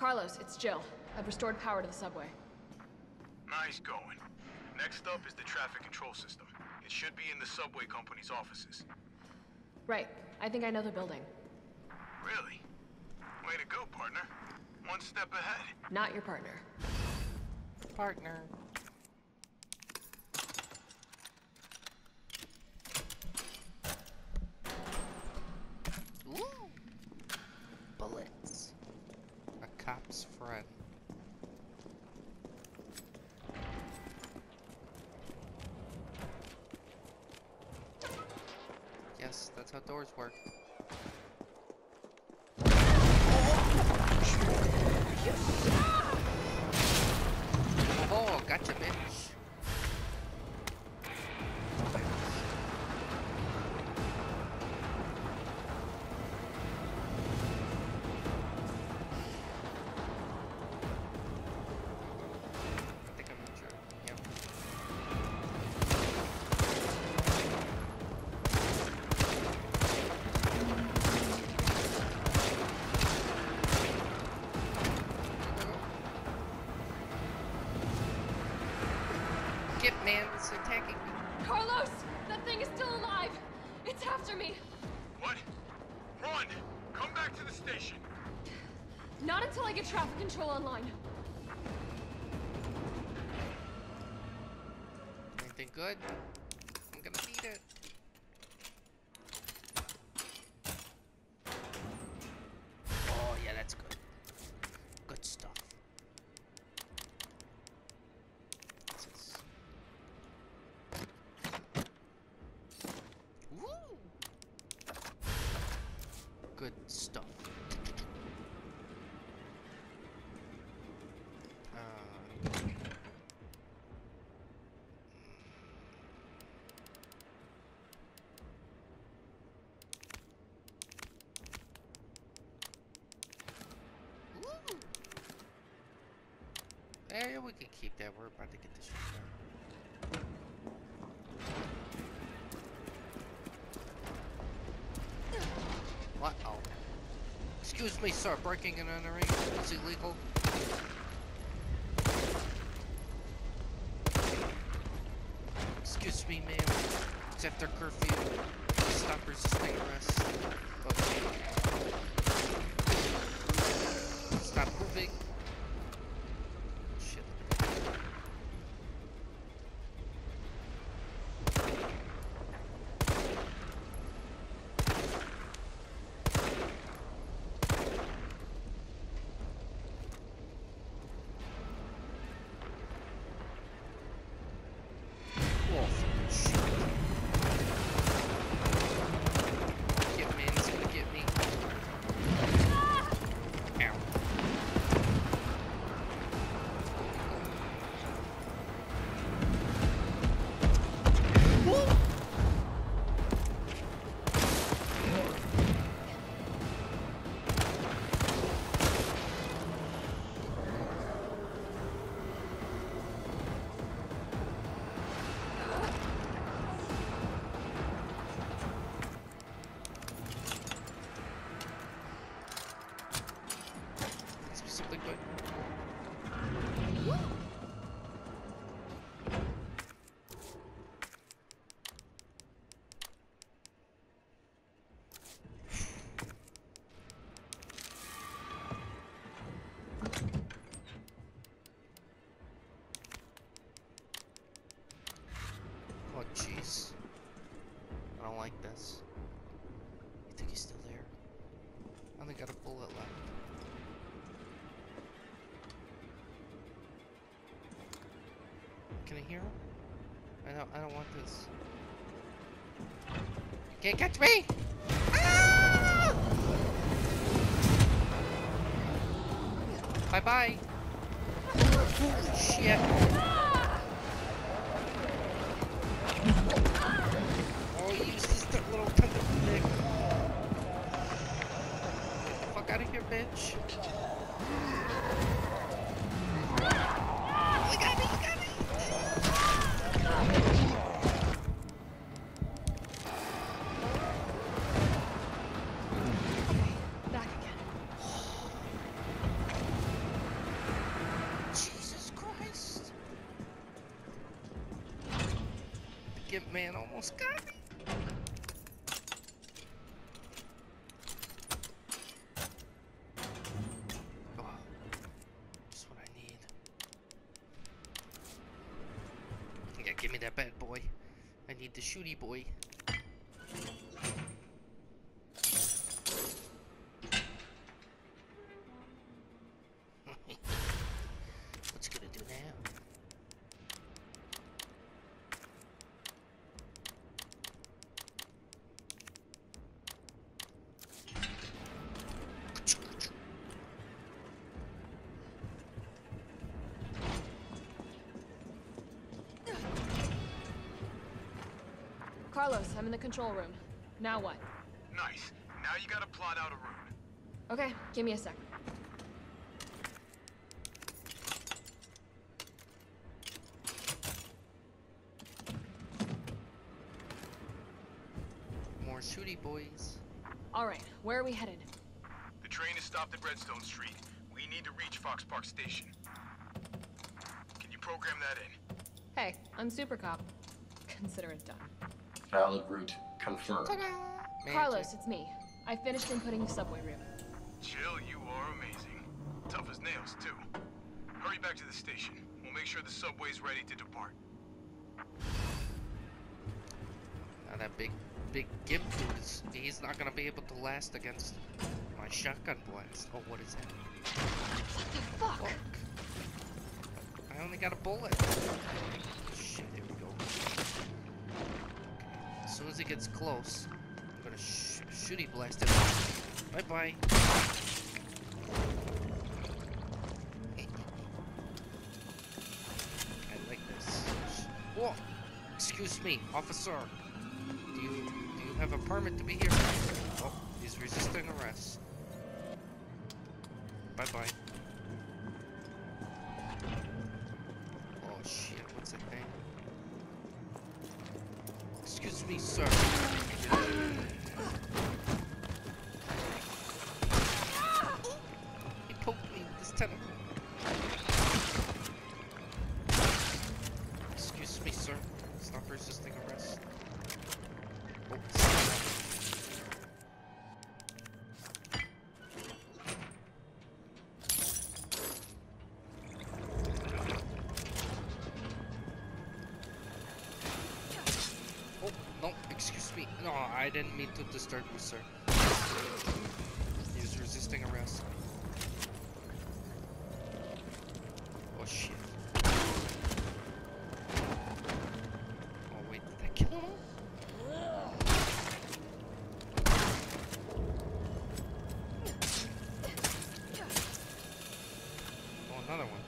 Carlos, it's Jill. I've restored power to the subway. Nice going. Next up is the traffic control system. It should be in the subway company's offices. Right. I think I know the building. Really? Way to go, partner. One step ahead. Not your partner. Partner. Ooh. Bullets. A cop's friend. Yes, that's how doors work. Oh, gotcha, bitch. I think I'm injured. Yep. GIMP Man is attacking me. Carlos! That thing is still alive! It's after me! What? Run! Come back to the station! Not until I get traffic control online. Anything good? I'm gonna need it. Oh, yeah, that's good. Good stuff. What's this? Woo! Good stuff. Yeah, we can keep that. We're about to get this shit done. What? Oh. Excuse me, sir. Breaking and entering is illegal. Excuse me, ma'am. It's after curfew. Stop resisting arrest. Okay. Stop moving. Oh, jeez. I don't like this. You think he's still there? I only got a bullet left. Can I hear him? I don't want this. Can't catch me! Ah! Bye-bye. Holy shit. Oh, he uses the little tentacle thing. Get the fuck out of here, bitch. You got me, you got me. Back again. almost got me. Oh, just what I need. Yeah, give me that bad boy. I need the shooty boy. What's gonna do now? Carlos, I'm in the control room. Now what? Nice. Now you gotta plot out a route. Okay, give me a sec. More shooty boys. Alright, where are we headed? The train is stopped at Redstone Street. We need to reach Fox Park Station. Can you program that in? Hey, I'm Super Cop. Consider it done. Valid route confirmed. Carlos, it's me. I finished inputting the subway route. Jill, you are amazing. Tough as nails, too. Hurry back to the station. We'll make sure the subway's ready to depart. Now that big GIMP dude he's not gonna be able to last against my shotgun blast. Oh, what is that? What the fuck? Fuck. I only got a bullet. Shit, here we go. As soon as he gets close, I'm gonna shooty blast him. Bye bye. I like this. Whoa! Excuse me, officer. Do you have a permit to be here? Oh, he's resisting arrest. Bye bye. Oh shit, what's that thing? Excuse me, sir. He poked me with his tentacle. Excuse me, sir. Stop resisting arrest. Oh, oh, no, excuse me. No, I didn't mean to disturb you, sir. He's resisting arrest. Oh, shit. Oh, wait, did that kill him? Oh, another one.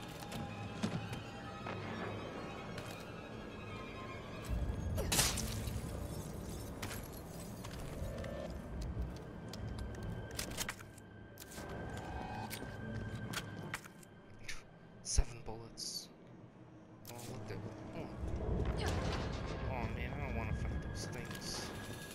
Seven bullets. Oh, look at. Oh man, I don't want to fight those things.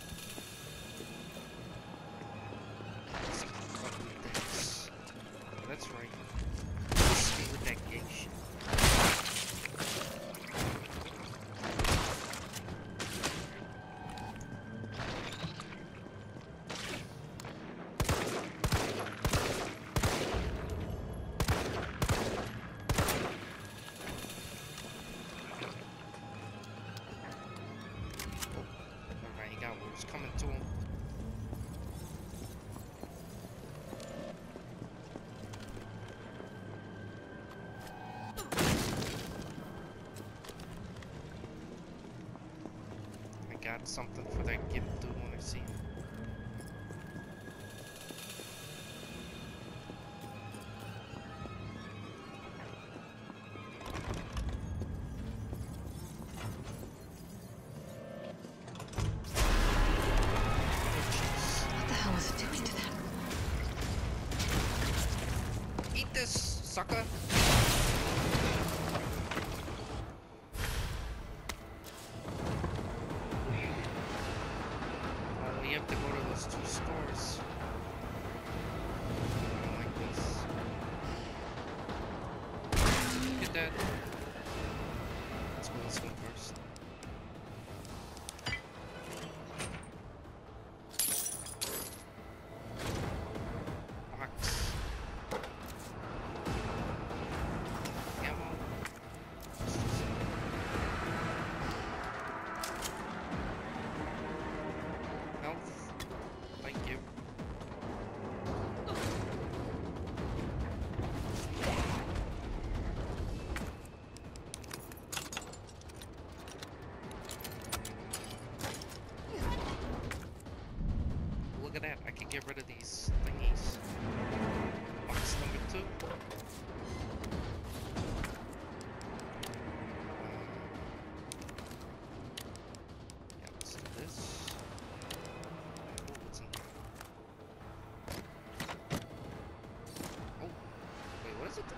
Some ugly things. That's right. Stay with that gay shit. Alright, he got what was coming to him. I got something for that GIMP dude when I see him. What the hell is it doing to them? Eat this, sucker! Oh, we have to go to those two stores. I don't like this. Look at that. Let's go this one first. rid of these thingies. Box number 2. Yeah, let's do this. Oh, what's in here? Oh, wait, what is it?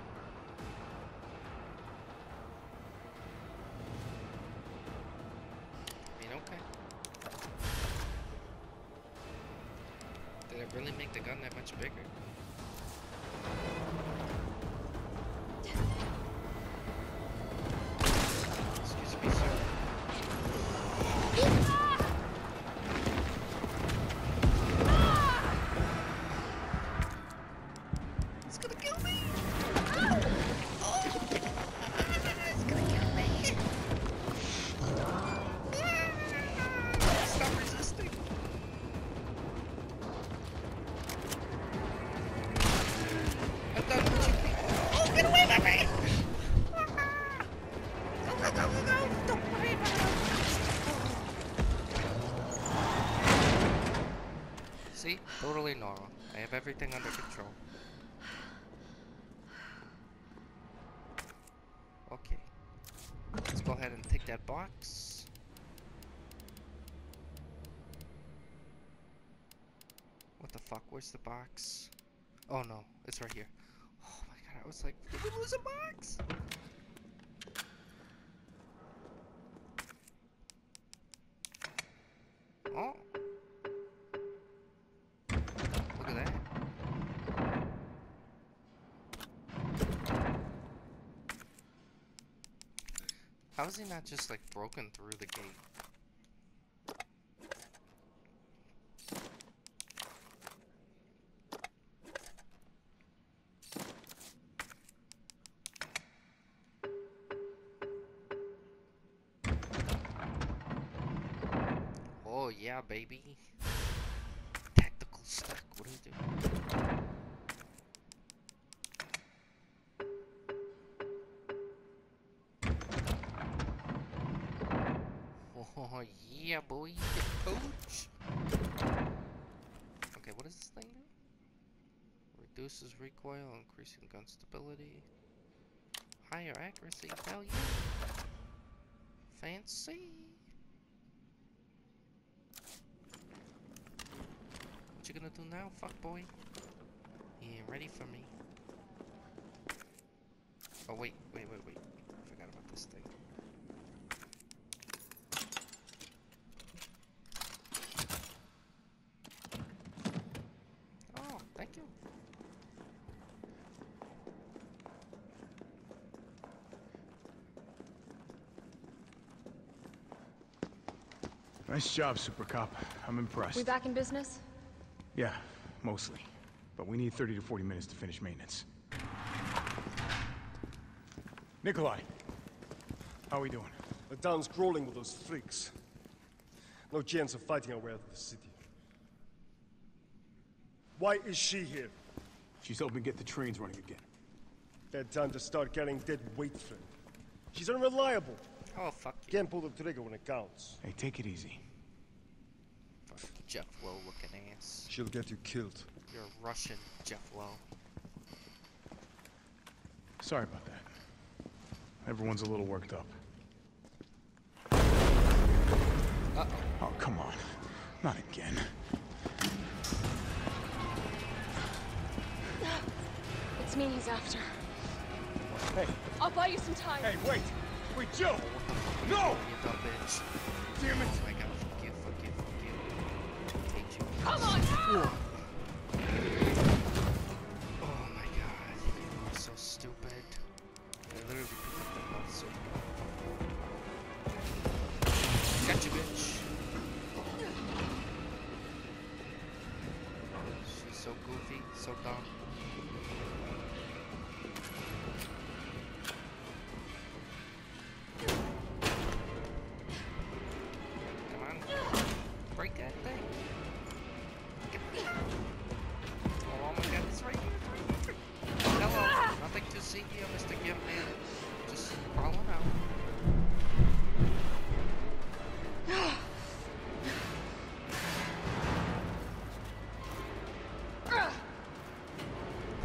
Okay. Did it really make the gun that much bigger? Excuse me, sir. It's gonna kill me! Oh! It's gonna kill me! Stop resisting. I'm done with you people. Oh, get away from me! Go, go, go, go, go! Don't worry about it. See? Totally normal. I have everything under control. Okay. Let's go ahead and take that box. What the fuck? Where's the box? Oh no, it's right here. Oh my god, I was like, did we lose a box? Oh. Look at that. How is he not just like broken through the gate? Oh yeah, baby. Tactical stack. What do you do? Oh yeah, boy. Coach. Okay, what does this thing do? Reduces recoil, increasing gun stability. Higher accuracy. Hell yeah. Fancy. What you gonna do now, fuck boy? He ain't ready for me. Oh wait. I forgot about this thing. Oh, thank you. Nice job, Super Cop. I'm impressed. We back in business? Yeah, mostly. But we need 30 to 40 minutes to finish maintenance. Nikolai, how are we doing? The town's crawling with those freaks. No chance of fighting our way out of the city. Why is she here? She's helping get the trains running again. Bad time to start carrying dead weight, friend. She's unreliable. Oh, fuck you. Can't pull the trigger when it counts. Hey, take it easy. Fuck Jeff Lowe looking ass. She'll get you killed. You're a Russian Jeff Lowe. Sorry about that. Everyone's a little worked up. Uh-oh. Oh, come on. Not again. It's me he's after. Hey, I'll buy you some time. hey, wait! Wait, Joe! No! You dumb bitch. Damn it! Oh my god, fuck you. Hate you. Come on! Oh my god, you are so stupid. I literally picked up the ball so gotcha, bitch. She's so goofy, so dumb. Come on. Break that thing. Oh my god, it's right here. Hello. Nothing to see here, Mr. GIMP Man. Just crawling out.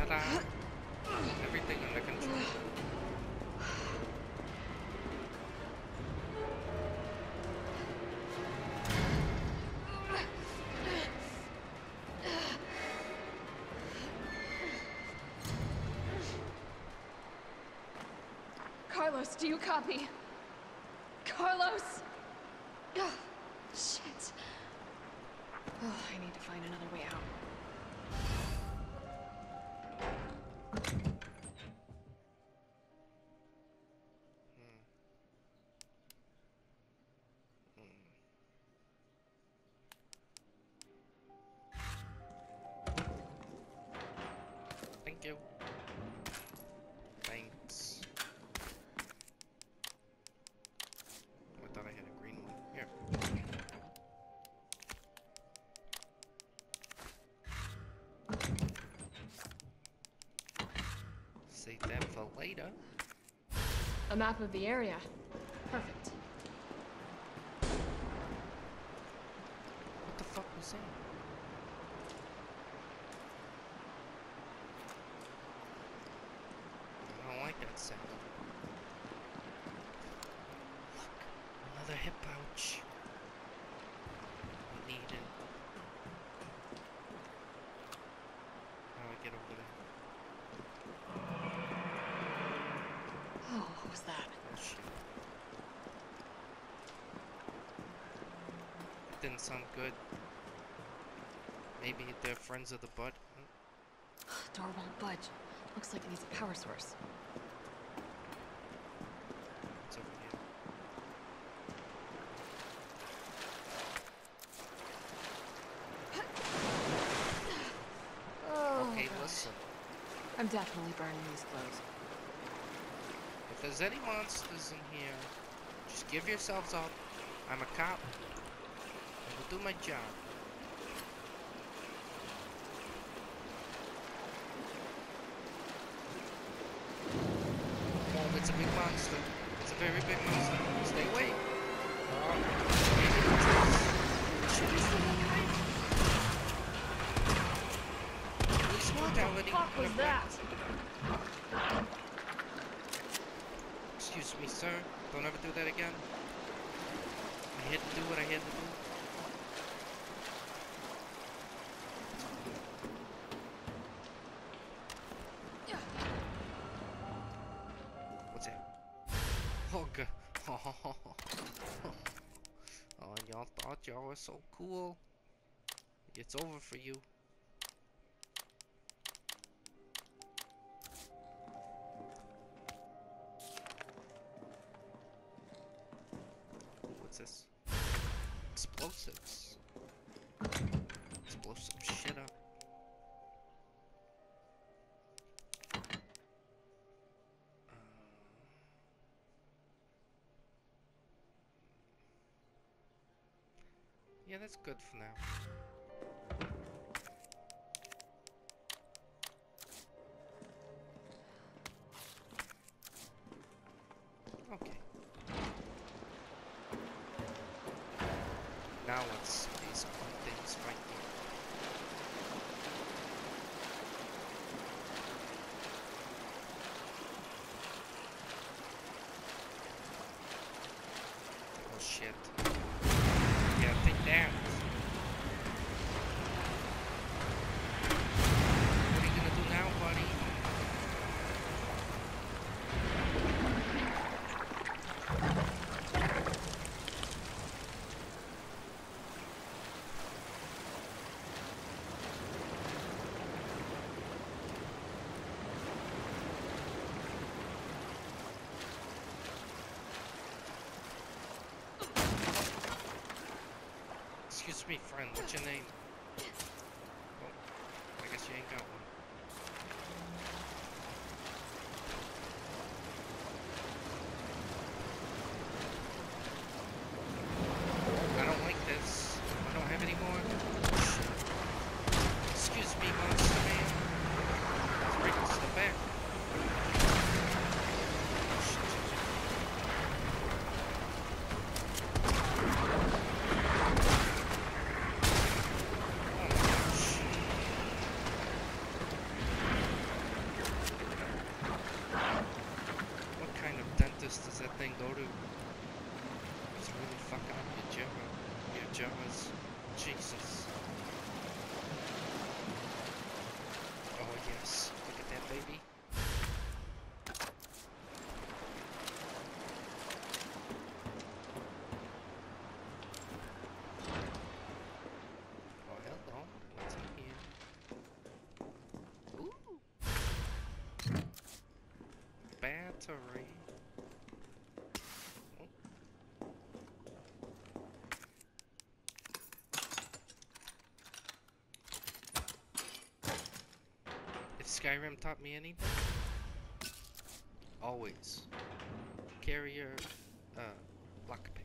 Ta-da! Everything under control. Carlos, do you copy? Carlos! Ugh, shit. Oh, I need to find another way out. Thank you. Thanks. Oh, I thought I had a green one. Here. Save that for later. A map of the area. Perfect. What the fuck was that? I don't like that sound. Look, another hip pouch. I need it. How do I get over there? Oh, what was that? Oh shit. It didn't sound good. Maybe they're friends of the butt. Door won't budge. Looks like it needs a power source. It's over here. Oh, Okay, God. listen. I'm definitely burning these clothes. If there's any monsters in here, just give yourselves up. I'm a cop. I will do my job. Oh, it's a big monster. It's a very big monster. Stay away. Shit, he's still alive. Police brutality. What was that? Excuse me, sir. Don't ever do that again. I had to do what I had to do. What's that? Oh, God. Oh, y'all thought y'all were so cool. It's over for you. What's this? Explosives. Let's blow some shit up. Yeah, that's good for now. Okay. Now let's see these fun things right here. Oh shit. Yeah, take that. What are you gonna do now, buddy? Excuse me, friend, what's your name? Oh, I guess you ain't got one. I don't like this. I don't have any more. Shit. Excuse me, monster man. It's right to the back. Shit. Oh my gosh. thing go to? It's really fucking up your Germans. Jesus. Oh yes, look at that baby. Oh hello, what's in here? Ooh. Battery. Skyrim taught me anything? Always carry your lockpick.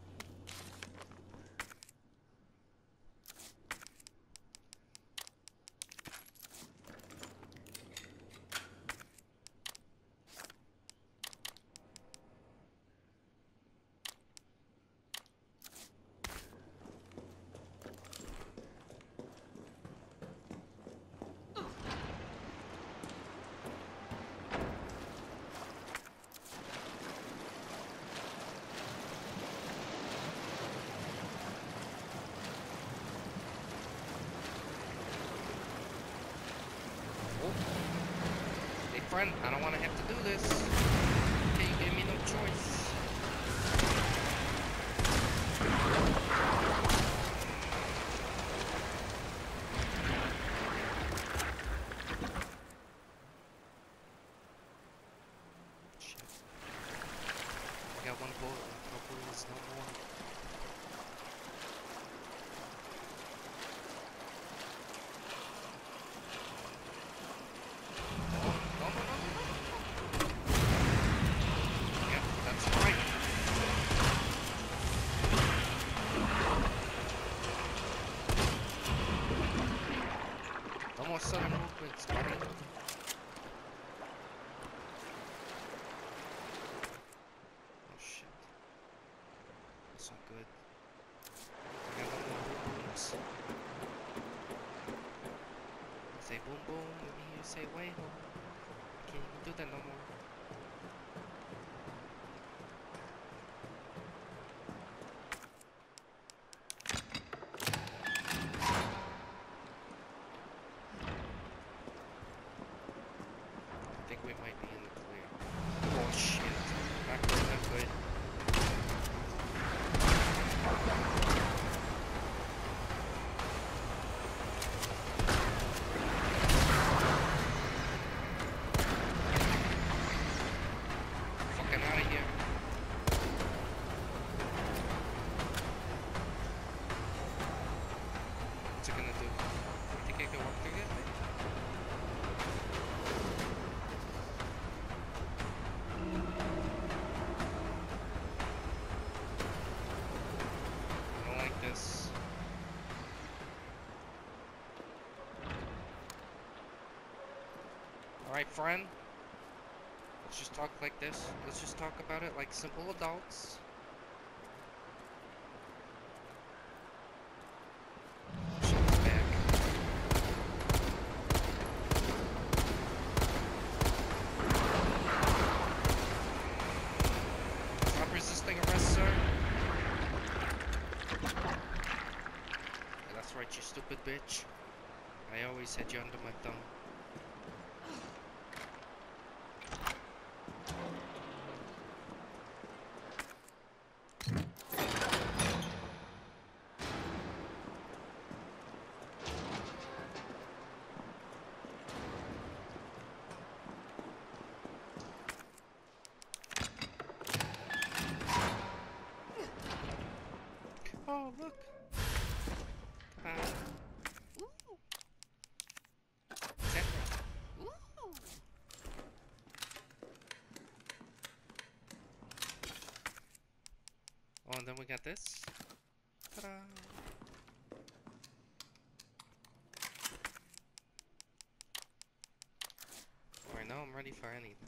Hey friend, I don't want to have to do this. Okay, you gave me no choice. Shit. I got one bullet left. Hopefully it's no more. Sudden movements, buddy. Oh shit. That's not good. I got one more boom booms. Say boom boom, let me hear you say way home. I can't even do that no more. We might be in the clear. Oh shit. Not good, not good. Fucking out of here. What's it gonna do? Think I can walk through it? Alright, friend. Let's just talk like this. Let's just talk about it like simple adults. Shut the back. Stop resisting arrest, sir. Yeah, that's right, you stupid bitch. I always had you under my thumb. Oh, look. Ooh. Zebra. Ooh. Oh, and then we got this. Ta-da. Alright, now I'm ready for anything.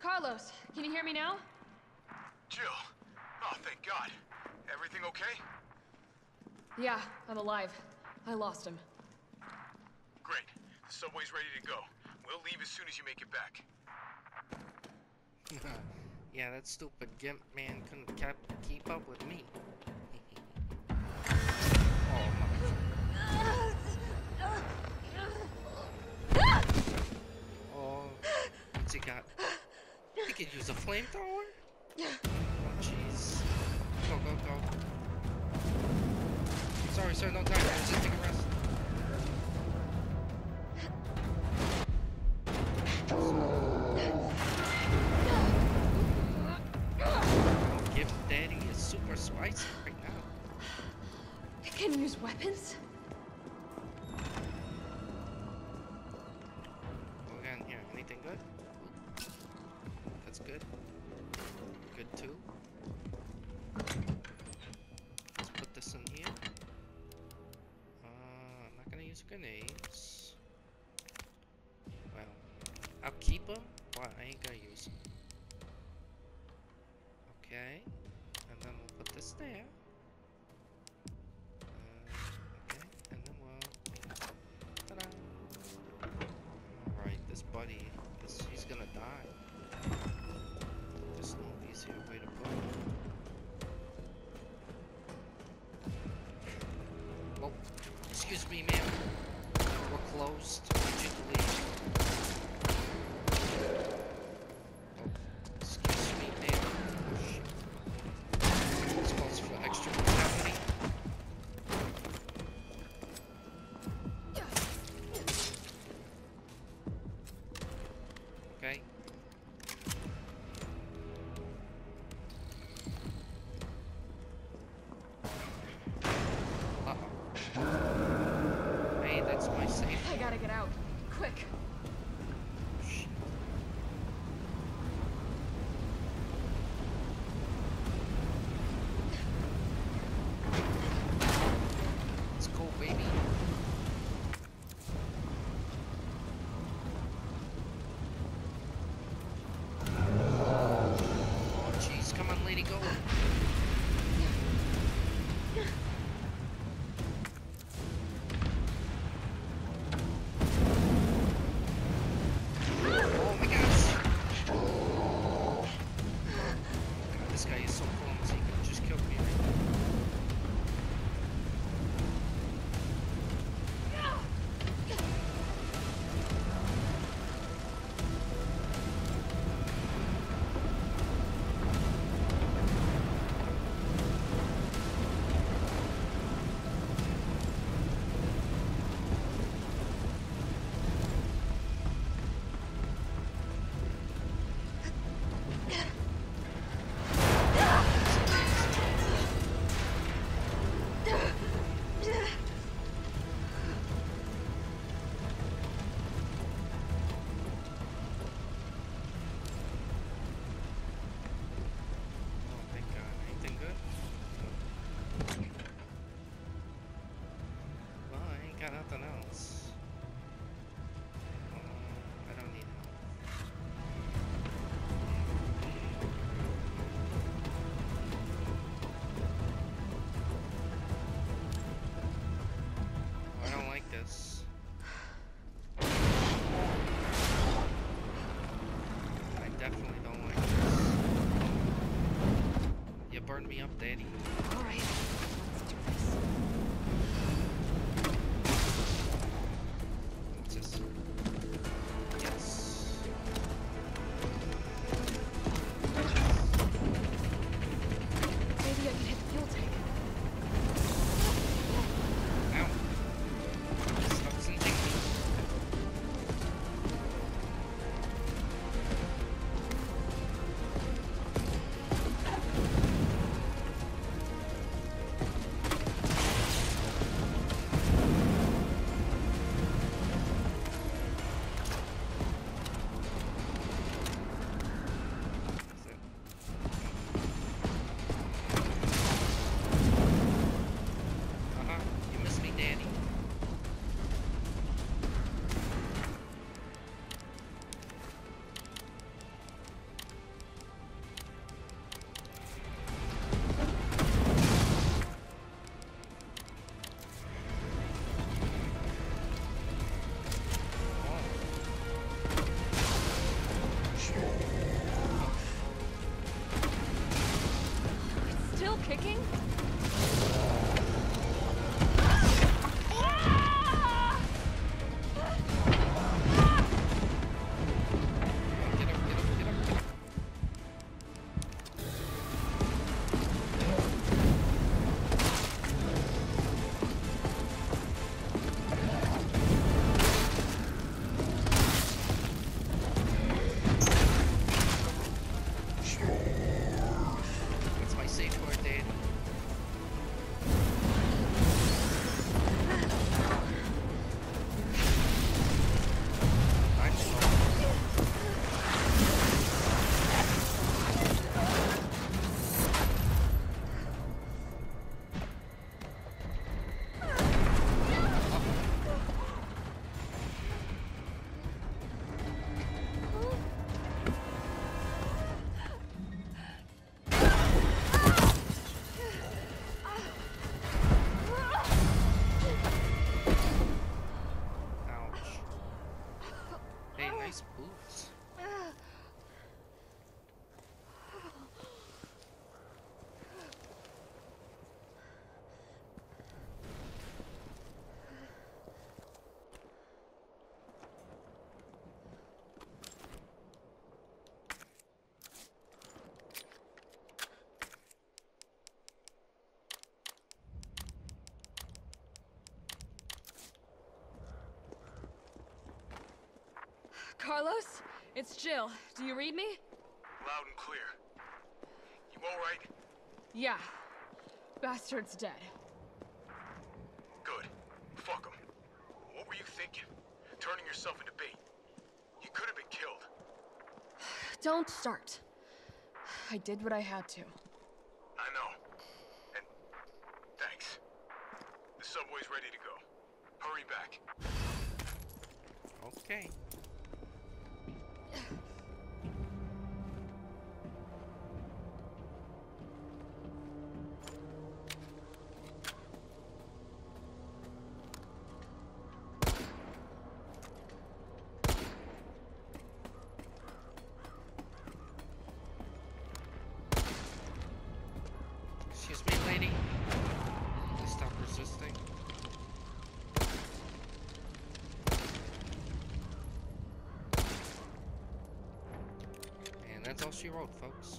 Carlos, can you hear me now? Jill. Oh, thank God. Everything okay? Yeah, I'm alive. I lost him. Great. The subway's ready to go. We'll leave as soon as you make it back. Yeah, that stupid GIMP man couldn't keep up with me. Oh my. Oh, what's he got? He could use a flamethrower? Oh jeez. Go, go, go. Sorry, sir, no time. I'm just taking a rest. Give Daddy is super spicy right now. It can use weapons? What we got in here? Anything good? That's good. Good too. Let's put this in here. I'm not gonna use grenades. Well, I'll keep them, but I ain't gonna use them. Okay, and then we'll put this there. Okay, and then we'll... Ta-da! Alright, this buddy, he's gonna die. There's no easier way to put him. Oh, excuse me, ma'am. We're closed. Would you please? Oh, excuse me, ma'am. Oh, shit. This calls for extra brutality. Okay. Uh-oh. Hey, that's my safe. I gotta get out. Quick. Shit. Let's go, baby. Oh, jeez. Come on, lady, go. Oh my gosh. God, this guy is so clumsy. He could just kill me right now. Oh, thank God. Anything good? Well, I ain't got nothing else. I don't need help. Oh, I don't like this. I definitely don't like this. You burned me up, Daddy. All right, let's do this. What's this? Yes. Maybe I can hit the fuel tank. Ow. Stuck in things. Nice boots. Carlos, it's Jill. Do you read me? Loud and clear. You alright? Yeah. Bastard's dead. Good. Fuck him. What were you thinking? Turning yourself into bait. You could have been killed. Don't start. I did what I had to. I know. And thanks. The subway's ready to go. Hurry back. Okay. Excuse me, lady. Please stop resisting. And that's all she wrote, folks.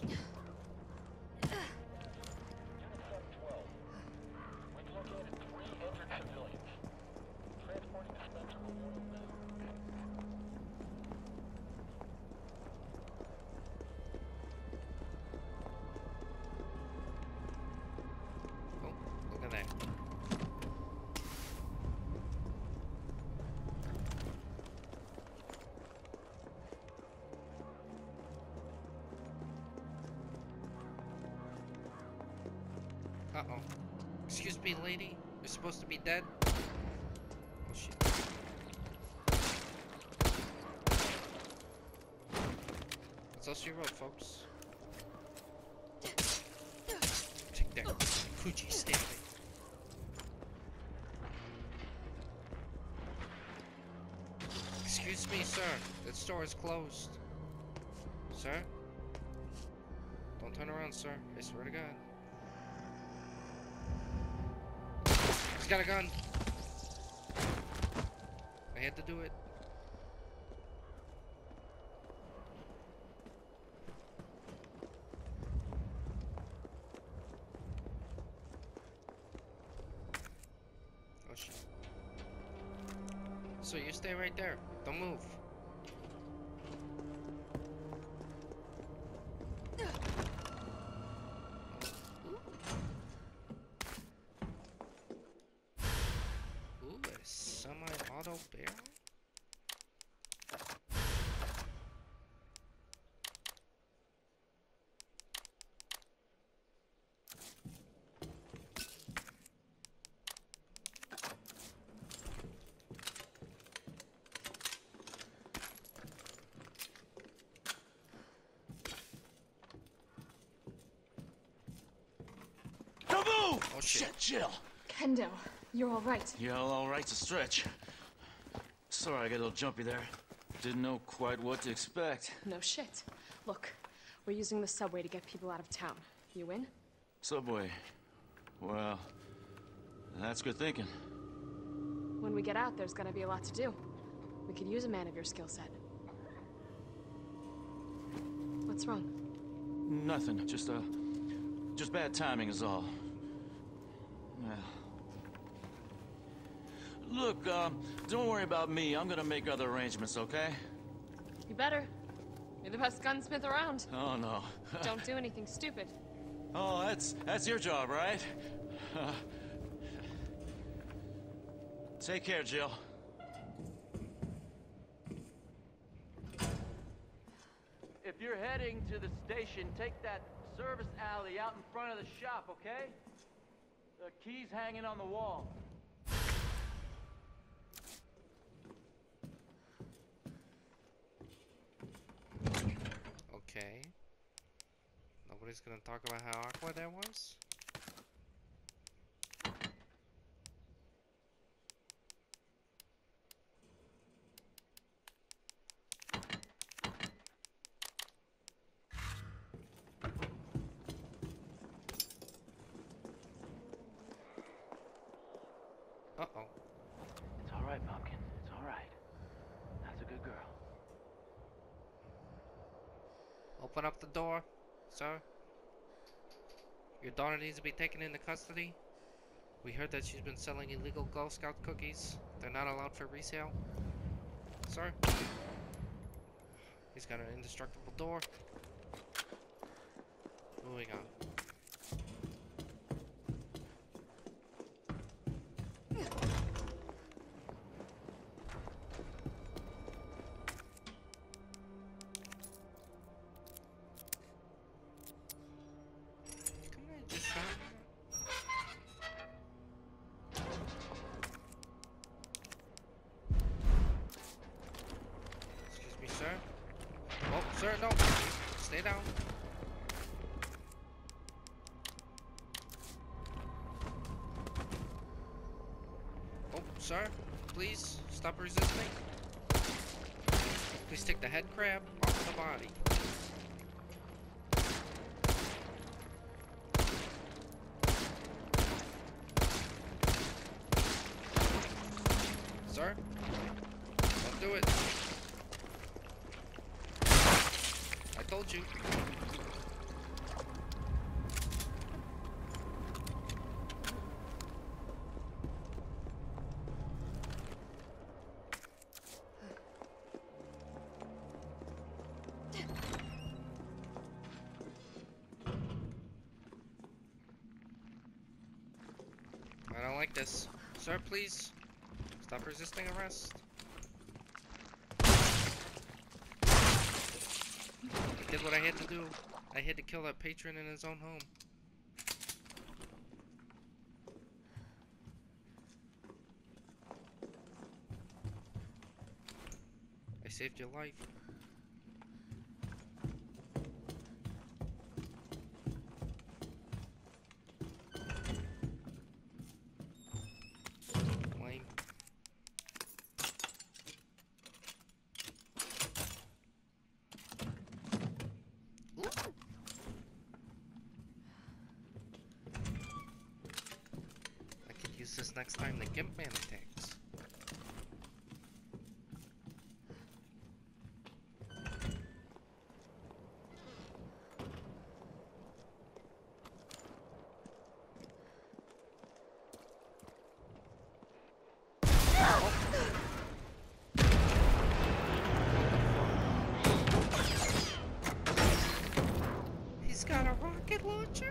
Oh, look at that. Uh-oh. Excuse me, lady. You're supposed to be dead? Oh, shit. That's all she wrote, folks. Take that. Coochie statement. Excuse me, sir. That store is closed. Sir? Don't turn around, sir. I swear to God. He's got a gun. I had to do it. Oh shit. So you stay right there. Don't move. Ooh, a semi-auto barrel? Move! Oh shit. Jill. Kendo, you're all right. Yeah, all right's a stretch. Sorry, I got a little jumpy there. Didn't know quite what to expect. No shit. Look, we're using the subway to get people out of town. You in? Subway. Well, that's good thinking. When we get out, there's gonna be a lot to do. We could use a man of your skill set. What's wrong? Nothing. Just bad timing is all. Yeah. Look, don't worry about me. I'm gonna make other arrangements, okay? You better. You're the best gunsmith around. Oh, no. Don't do anything stupid. Oh, that's your job, right? Take care, Jill. If you're heading to the station, take that service alley out in front of the shop, okay? The key's hanging on the wall. Okay. Nobody's gonna talk about how awkward that was? right, Pumpkin. It's all right. That's a good girl. Open up the door, sir. Your daughter needs to be taken into custody. We heard that she's been selling illegal Girl Scout cookies. They're not allowed for resale. Sir? He's got an indestructible door. Moving on. Excuse me, sir. Oh, sir, no. Stay down. Oh, sir, please stop resisting. Please take the head crab off the body. Sir, don't do it. I told you. I don't like this. Sir, please. Stop resisting arrest. I did what I had to do. I had to kill that patron in his own home. I saved your life. Lame. I could use this next time the GIMP Man attacks. He's got a rocket launcher?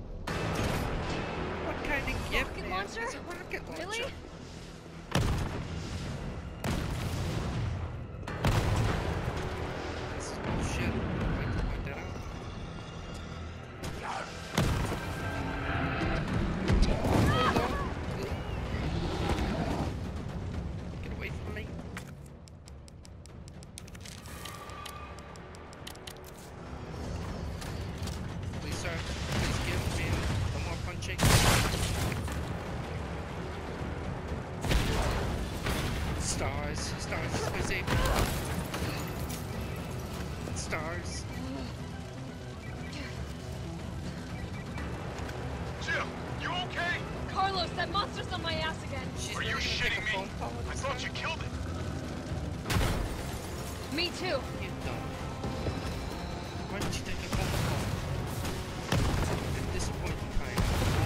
What kind of gift Rocket man launcher? is a rocket launcher? Really? This is bullshit. I'd like to point that out. Get away from me. Please, sir. Please give me no more punching. Stars. Stars is my savior. Stars. Jill, you okay? Carlos, that monster's on my ass again. She's Are you ready to make shitting a me? phone call at I this thought time. you killed it. Me too. You don't. Why didn't you take a phone call? At this point in time,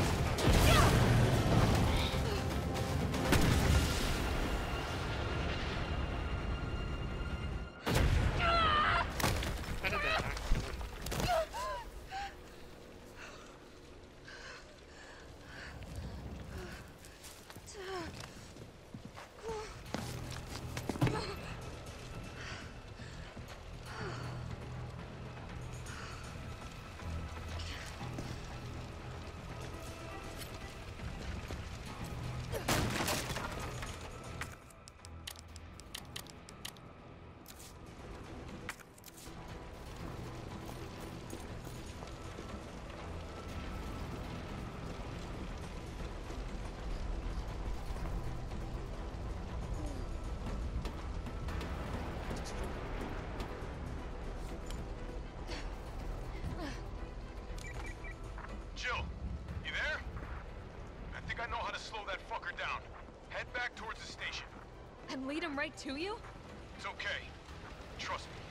how did that not kill him? Jill, you there? I think I know how to slow that fucker down. Head back towards the station. And lead him right to you? It's okay. Trust me.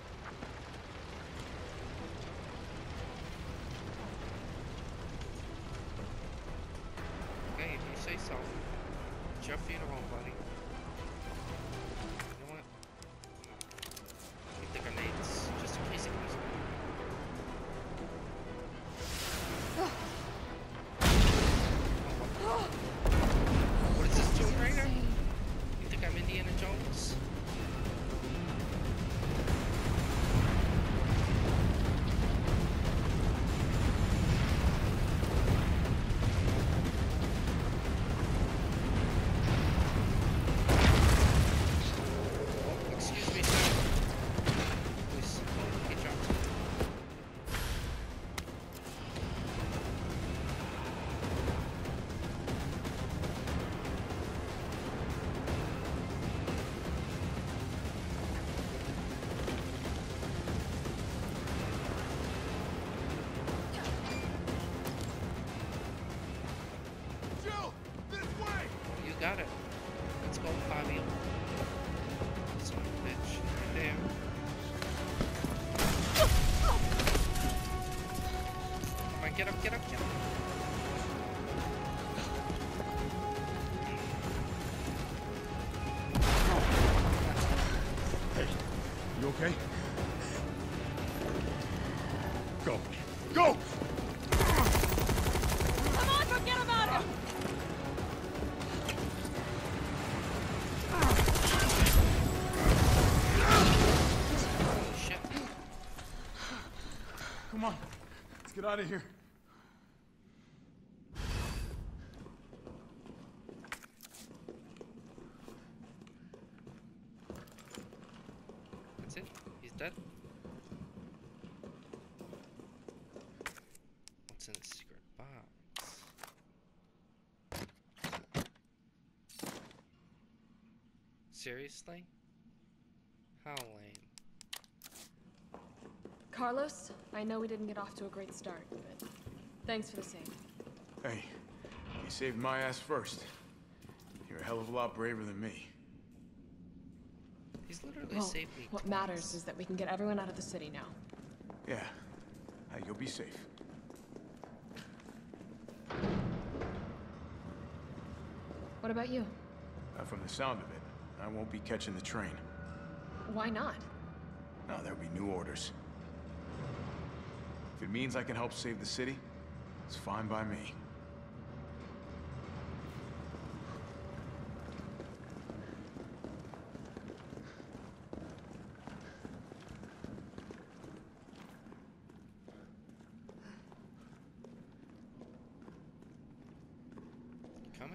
Okay, if you say so. It's your funeral, buddy. You know what? Keep the grenades, just in case it goes bad. What is this, Tomb Raider? You think I'm Indiana Jones? Excuse me, sir. Please, get dropped. Jill, this way! You got it. Let's go, Fabio. Son of a bitch. Right there. Come on, get up, get up, get up. Hey, you okay? Go. Go! Come on, forget about him! Oh, shit. Come on. Let's get out of here. That's it? He's dead? What's in the secret box? Seriously? How lame. Carlos, I know we didn't get off to a great start, but thanks for the same. Hey, you saved my ass first. You're a hell of a lot braver than me. He's literally Well, saved me what twice. matters is that we can get everyone out of the city now. Yeah. Hey, you'll be safe. What about you? From the sound of it, I won't be catching the train. Why not? No, there'll be new orders. If it means I can help save the city, it's fine by me. Coming?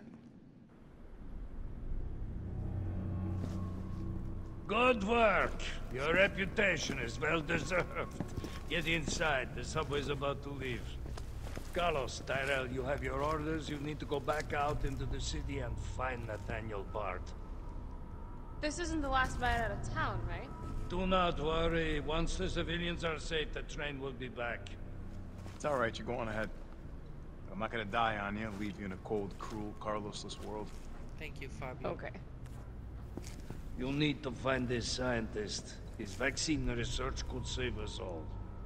Good work. Your reputation is well deserved. Get inside. The subway's about to leave. Carlos, Tyrell, you have your orders. You need to go back out into the city and find Nathaniel Bart. This isn't the last ride out of town, right? Do not worry. Once the civilians are safe, the train will be back. It's all right, you're going ahead. I'm not gonna die on you, leave you in a cold, cruel, Carlosless world. Thank you, Fabio. Okay. You'll need to find this scientist. His vaccine research could save us all.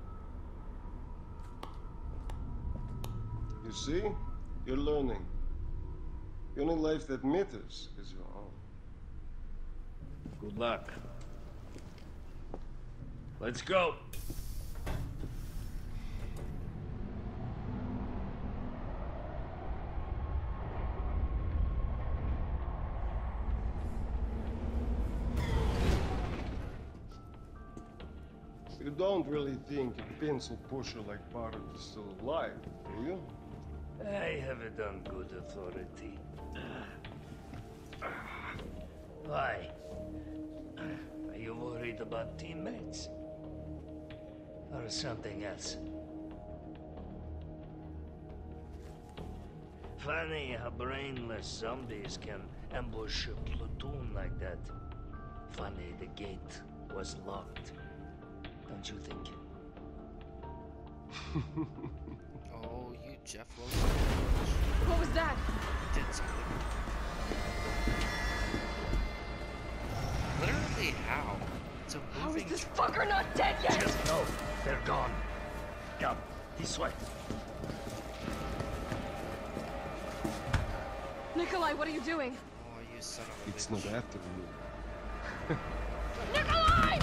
You see? You're learning. The only life that matters is your own. Good luck. Let's go. You don't really think a pencil pusher like Bart is still alive, do you? I have it on good authority. Why? Are you worried about teammates? Or something else? Funny how brainless zombies can ambush a platoon like that. Funny the gate was locked. Don't you think? Oh, you Jeff Lowe. What was that? Did something. Exactly how? It's a How is moving this truck. fucker not dead yet? Just know they're gone. Come, this way. Nikolai, what are you doing? Oh, you son of a It's bitch. not after me. Nikolai!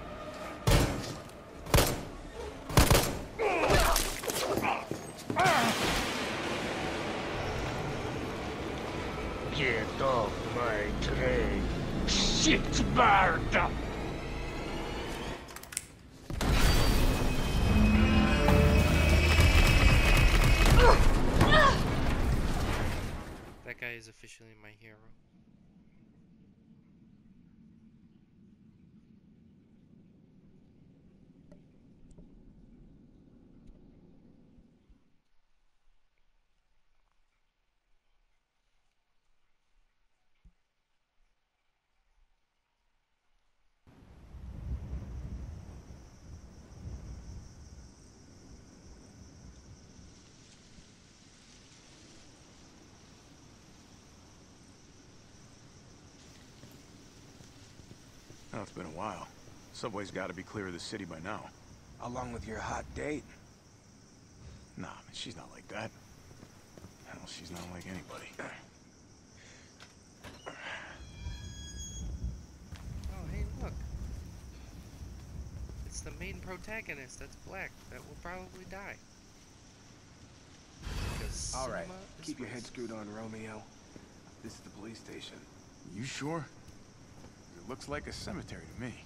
Get off my train. Shitbird! That guy is officially my hero. Oh, it's been a while. Subway's got to be clear of the city by now. Along with your hot date. Nah, man, she's not like that. Hell, she's not like anybody. Oh, hey, look. It's the main protagonist that's black that will probably die. Because All right, cinema is keep your head racist. screwed on, Romeo. This is the police station. You sure? It looks like a cemetery to me.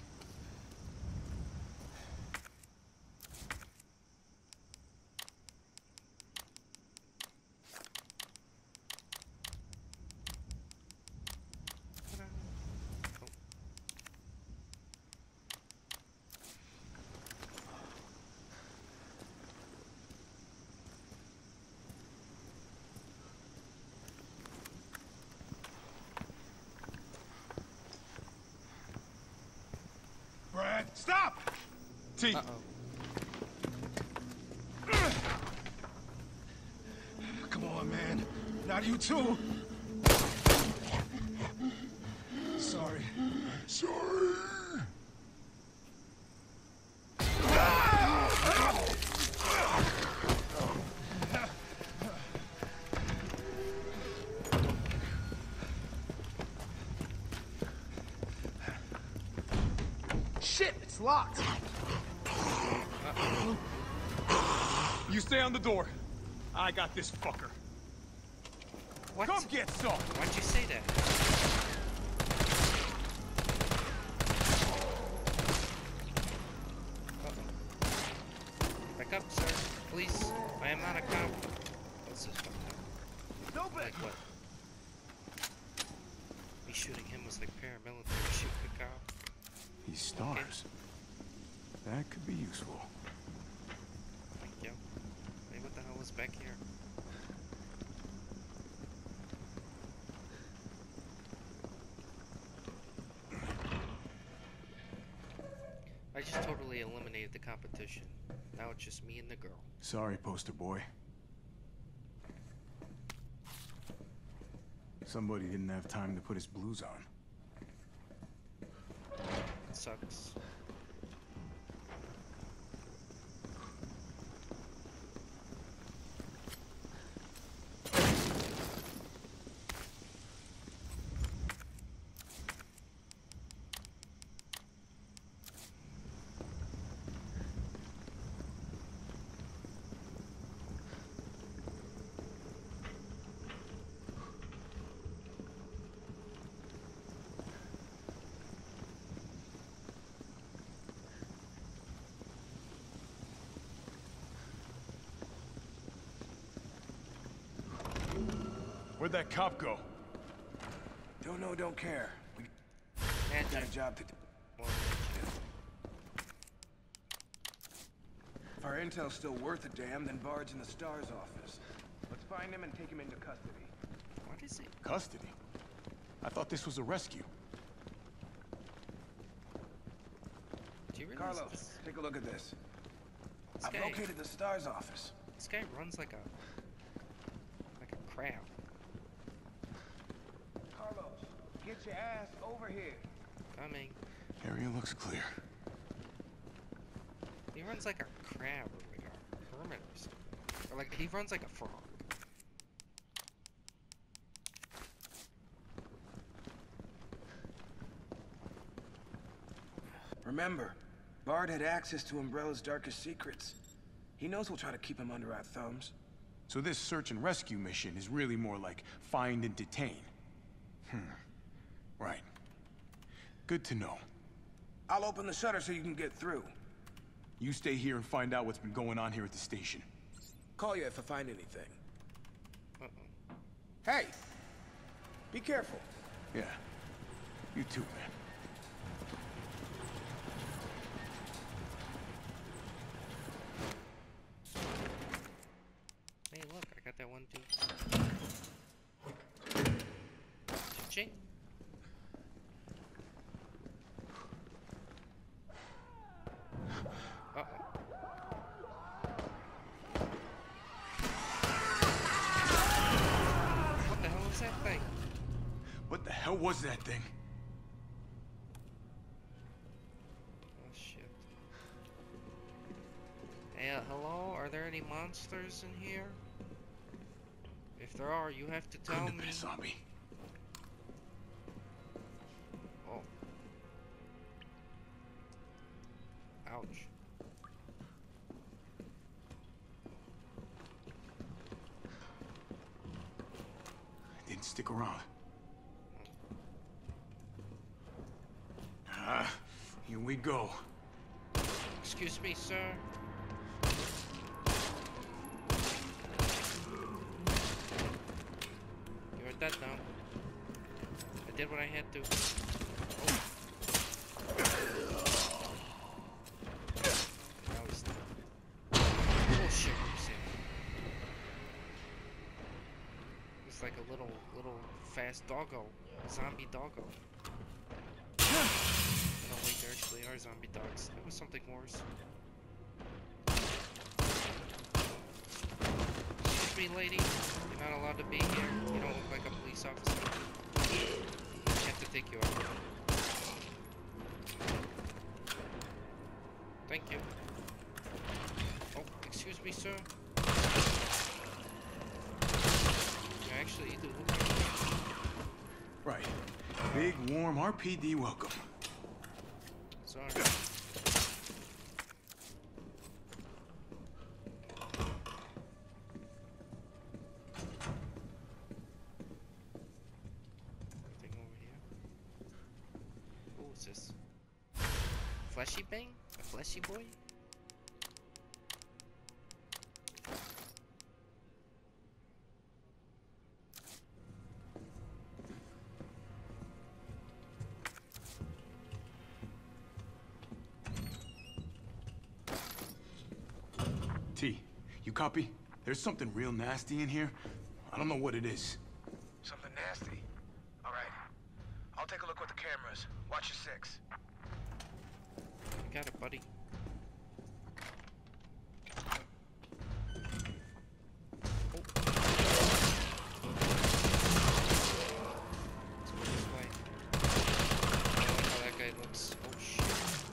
Brad, stop! T. Uh-oh. Come on, man. Not you too. Sorry. Sorry. Shit, it's locked. You stay on the door. I got this fucker. What? Come get some. Why'd you say that? Uh-oh. Back up, sir. Please. I am not a cop. This is fucked up. No back. Like what? Me shooting him was like paramilitary shooting a cop. These stars. That could be useful. Thank you. Hey, what the hell is back here? I just totally eliminated the competition. Now it's just me and the girl. Sorry, poster boy. Somebody didn't have time to put his blues on. It sucks. Where'd that cop go? Don't know, don't care. We Man, got a job to do. well, If our intel's still worth a damn, then Bard's in the STARS office. Let's find him and take him into custody. what is it? Custody? I thought this was a rescue. Do you realize Carlos, this, take a look at this. I've guy- located the STARS office. this guy runs like a crab. Carlos, get your ass over here. Coming. Area looks clear. He runs like a crab or like a hermit or something. Or like he runs like a frog. Remember, Bard had access to Umbrella's darkest secrets. He knows we'll try to keep him under our thumbs. So this search and rescue mission is really more like find and detain. Right. Good to know. I'll open the shutter so you can get through. You stay here and find out what's been going on here at the station. Call you if I find anything. Uh-oh. Hey! Be careful. Yeah. You too, man. Hey, look, I got that one too. Cha-ching. Uh-oh. What the hell is that thing? What the hell was that thing? Oh shit. Hey, hello? Are there any monsters in here? If there are, you have to tell me. Zombie. Oh. Ouch. Didn't stick around. Here we go. Excuse me, sir. You're dead now. I did what I had to. Oh. Now he's dead. Oh shit, I'm sick. It's like a little fast doggo. A zombie doggo. Oh wait, there actually are zombie dogs. It was something worse. Excuse me, lady. You're not allowed to be here. You don't look like a police officer. I have to take you out. Thank you. Oh, excuse me, sir. Actually, you do look like that. Right. Big, warm RPD welcome. Sorry. Anything over here? What was this? Fleshy bang? A fleshy boy? T, you copy? There's something real nasty in here. I don't know what it is. Something nasty. All right. I'll take a look with the cameras. Watch your six. I got it, buddy. Let's go this way. I don't like how that guy looks. Oh shit.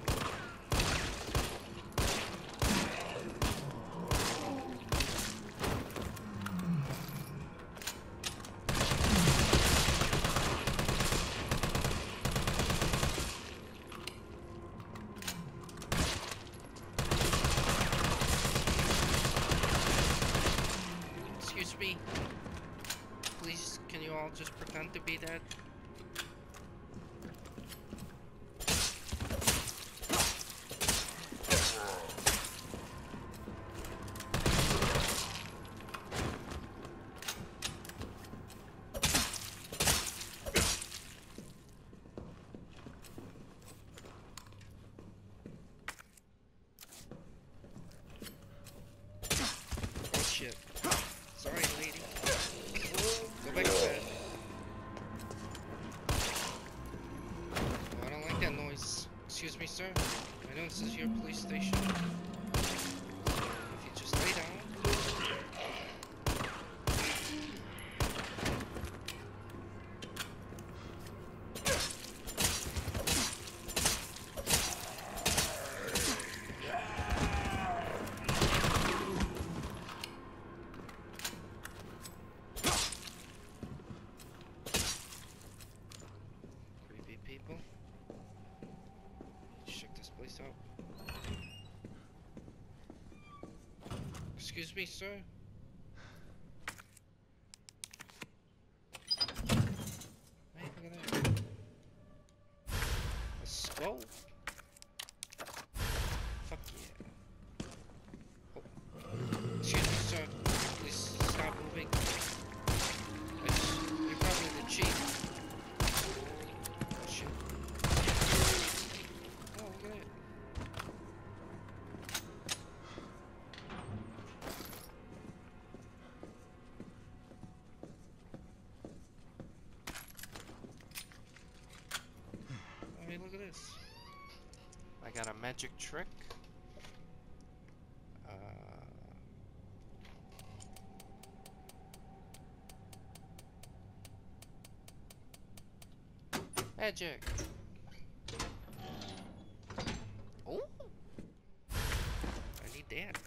Excuse me. Please, can you all just pretend to be dead? Oh shit. Sorry, lady. Go back to bed. Oh, I don't like that noise. Excuse me, sir. I know this is your police station. If you just lay down. Excuse me, sir? Hey, look at that. A skull? Fuck yeah. Oh. Excuse me, sir. Please stop moving. You're probably the chief. Oh, shit. Oh, look at that. Hey, look at this. I got a magic trick. Magic. Oh, I need that.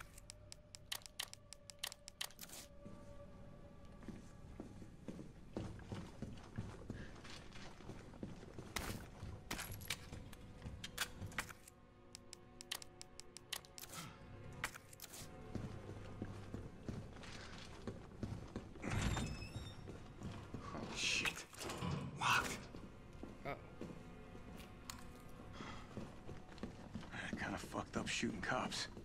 Oh, shit. Locked. Uh-oh. Kinda fucked up shooting cops.